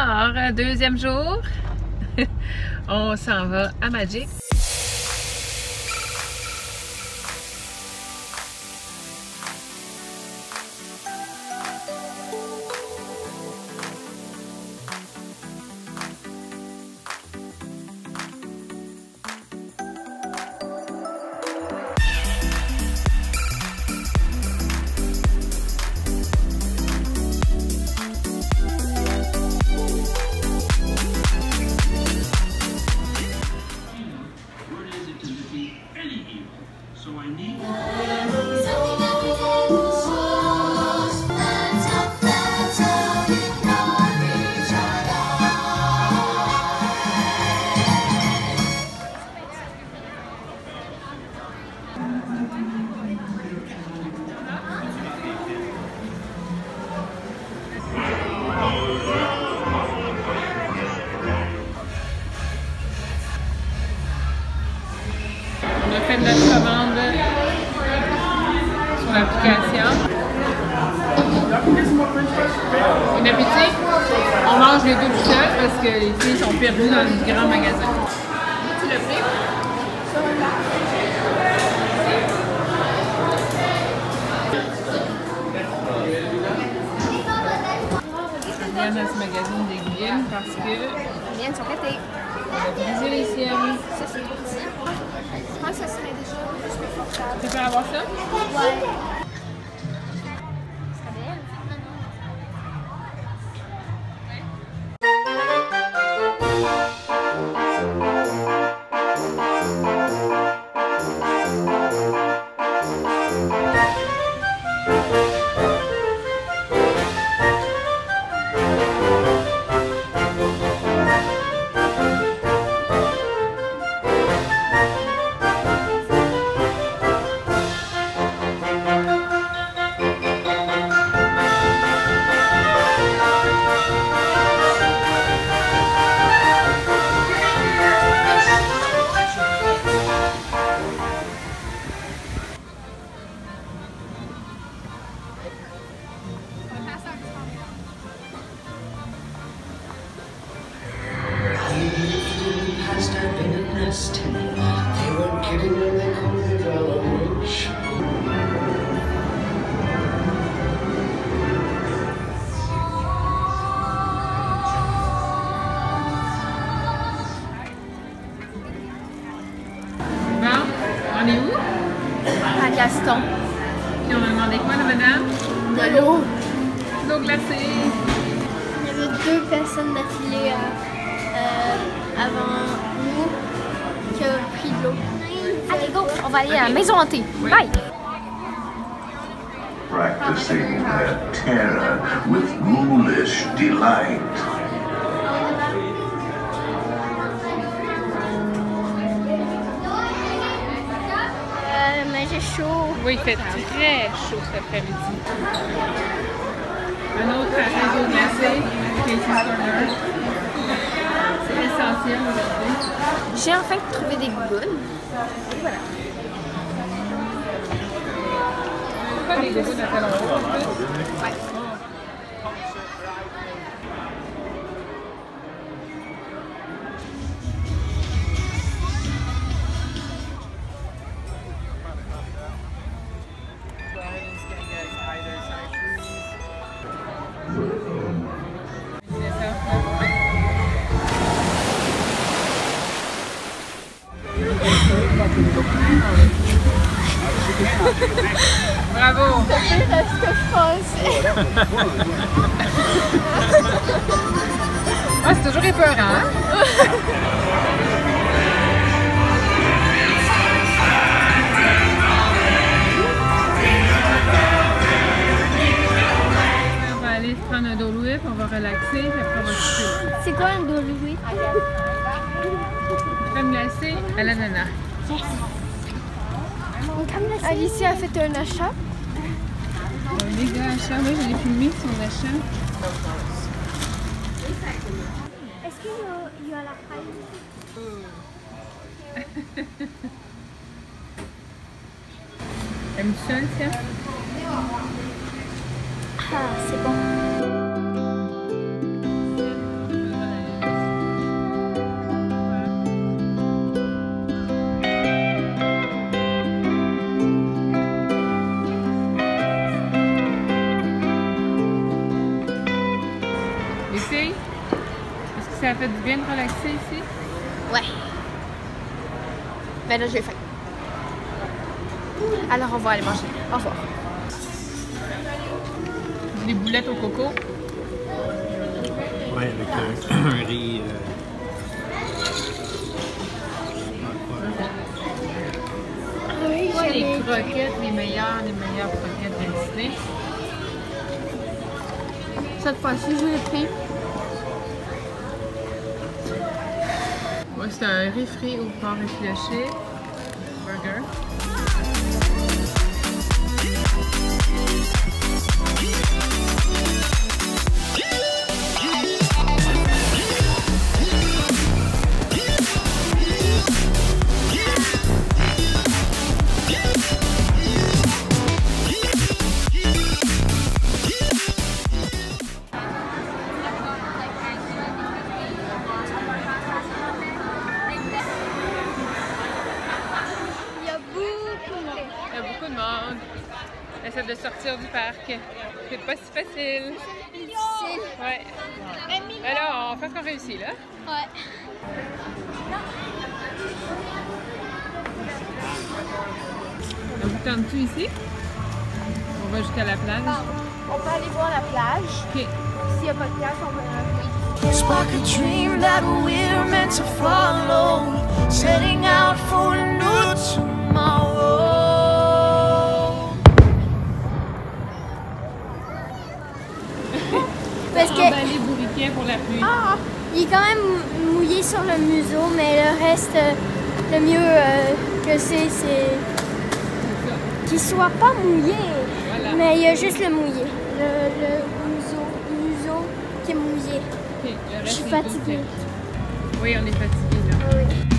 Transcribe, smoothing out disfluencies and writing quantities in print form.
Alors, deuxième jour, on s'en va à Magic. On a fait notre commande sur l'application. Bon appétit! On mange les deux tout seuls parce que les filles sont perdues dans le grand magasin. Tu l'as pris? On vient dans ce magasin d'aiguilles parce que Les miennes sont pétées. on a brisé les siennes. Ça, c'est trop petit. Je pense que ça serait déjà plus confortable. Tu peux avoir ça? Ouais. Ça belle? They weren't kidding when they called me Valor Witch. Bon, on est où? À Gaston. Puis on a demandé quoi, la madame? De l'eau. L'eau glacée. Il y avait deux personnes d'affilée avant nous qui ont pris de l'eau. Allez, go! On va aller à la maison hantée. Oui. Bye! Practicing their terror with ghoulish delight. Mais j'ai chaud. Oui, il fait très chaud cet après-midi. Un autre arrêt d'eau glacée, Casey's Corner. C'est essentiel aujourd'hui. J'ai enfin trouvé des gougounes. Voilà. Pas des goûts de talons hauts en plus. Ouais. Bravo! C'est pire ce que je pensais. Ah, c'est toujours épeurant, hein? On va aller se prendre un Dole Whip, on va relaxer, puis après on va coucher. C'est quoi un Dole Whip? Crème glacée à l'ananas. Alicia a fait un achat. Un méga achat, moi je l'ai filmé son achat. Est-ce qu'il y a la paille? Aimes-tu ça, Alicia? Ah, c'est bon. Les filles, est-ce que ça a fait du bien de relaxer ici? Ouais. Mais là, j'ai faim. Alors, on va aller manger. Au revoir. Les boulettes au coco. Ouais, avec un riz. Oui, Ouais, les croquettes, les meilleures croquettes de Disney. Cette fois-ci, je l'ai pris. Ouais, c'est un riz frit au porc effiloché. Burger. Il y a beaucoup de monde. Essaie de sortir du parc. C'est pas si facile. Ouais. Alors, on fait ce qu'on réussit là. Ouais. On vous tente-tu ici? On va jusqu'à la plage. On peut aller voir la plage. Ok. S'il n'y a pas de plage, on va Spark a dream that we're meant to follow, setting out for a new tomorrow. Parce que Emballé bourriquet pour la pluie. il est quand même mouillé sur le museau, mais le reste, le mieux que c'est qu'il soit pas mouillé. Voilà. Mais il y a juste le mouillé. Le museau qui est mouillé. Ok, le reste, Je suis c'est fatiguée. tout. Oui, on est fatigué là. Ah oui.